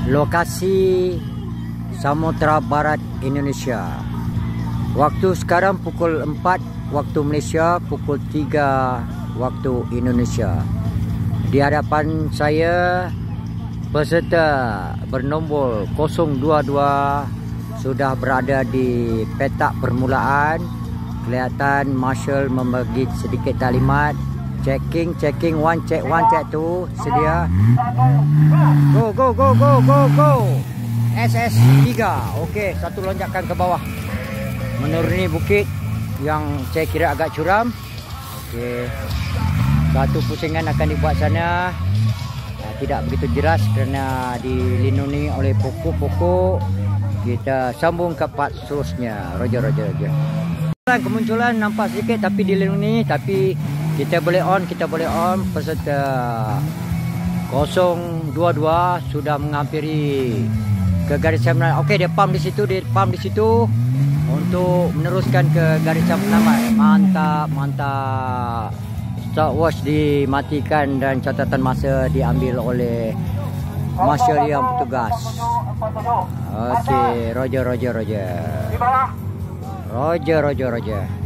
lokasi Samudra Barat Indonesia. Waktu sekarang pukul 4 waktu Malaysia, pukul 3 waktu Indonesia. Di hadapan saya peserta bernombor 022 sudah berada di petak permulaan. Kelihatan marshal membagi sedikit talimat. Checking 1, check 1, check 2. Sedia. Go. SS3. Okey, satu lonjakan ke bawah. Menuruni bukit yang saya kira agak curam. Okey. Satu pusingan akan dibuat sana. Tidak begitu jelas kerana dilindungi oleh pokok-pokok. Kita sambung ke part seterusnya. Roger. Kemunculan nampak sedikit tapi dilindungi, tapi kita boleh on peserta 022 sudah menghampiri ke garisan penyelamat. Okey, dia pump di situ untuk meneruskan ke garisan penyelamat. Mantap. Stopwatch dimatikan dan catatan masa diambil oleh marshal yang bertugas. Okey, Roger. Roger.